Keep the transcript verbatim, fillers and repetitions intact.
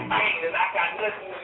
เก่งเลยอาการเลือด